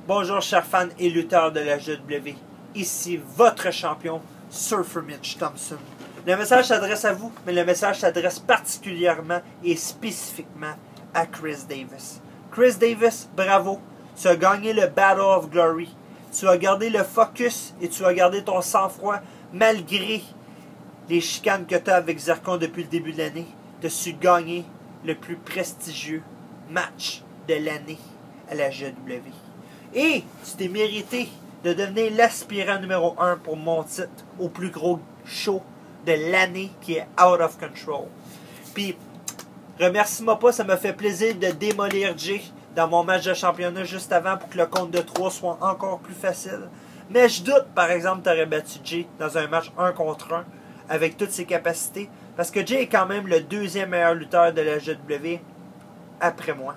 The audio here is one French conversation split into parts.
Bonjour chers fans et lutteurs de la GW, ici votre champion, Surfer Mitch Thompson. Le message s'adresse à vous, mais le message s'adresse particulièrement et spécifiquement à Chris Davis. Chris Davis, bravo, tu as gagné le Battle of Glory. Tu as gardé le focus et tu as gardé ton sang-froid malgré les chicanes que tu as avec Zircon depuis le début de l'année. Tu as su gagner le plus prestigieux match de l'année à la GW. Et tu t'es mérité de devenir l'aspirant numéro 1 pour mon titre au plus gros show de l'année qui est Out of Control. Puis, remercie-moi pas, ça m'a fait plaisir de démolir Jay dans mon match de championnat juste avant pour que le compte de 3 soit encore plus facile. Mais je doute, par exemple, tu aurais battu Jay dans un match 1 contre 1 avec toutes ses capacités. Parce que Jay est quand même le deuxième meilleur lutteur de la GW après moi.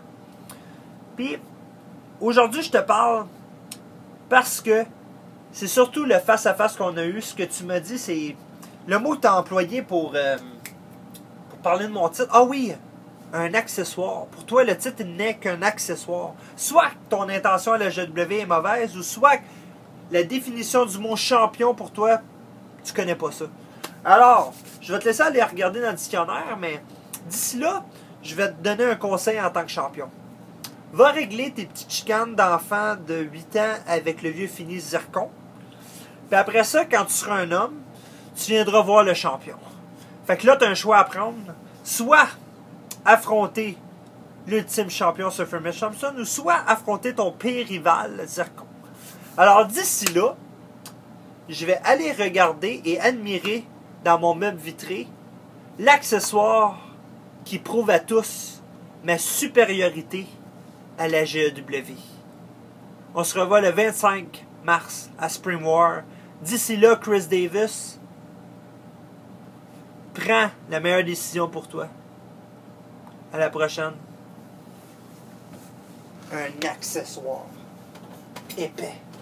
Puis, aujourd'hui, je te parle parce que c'est surtout le face-à-face qu'on a eu. Ce que tu m'as dit, c'est le mot que tu as employé pour parler de mon titre. Ah oui, un accessoire. Pour toi, le titre n'est qu'un accessoire. Soit ton intention à la GW est mauvaise, ou soit la définition du mot champion pour toi, tu connais pas ça. Alors, je vais te laisser aller regarder dans le dictionnaire, mais d'ici là, je vais te donner un conseil en tant que champion. Va régler tes petites chicanes d'enfants de 8 ans avec le vieux fini Zircon. Puis après ça, quand tu seras un homme, tu viendras voir le champion. Fait que là, tu as un choix à prendre. Soit affronter l'ultime champion Surfer Mitch Thompson, ou soit affronter ton pire rival Zircon. Alors d'ici là, je vais aller regarder et admirer dans mon meuble vitré l'accessoire qui prouve à tous ma supériorité à la GEW. On se revoit le 25 mars à Spring War. D'ici là, Chris Davis, prends la meilleure décision pour toi. À la prochaine. Un accessoire épais.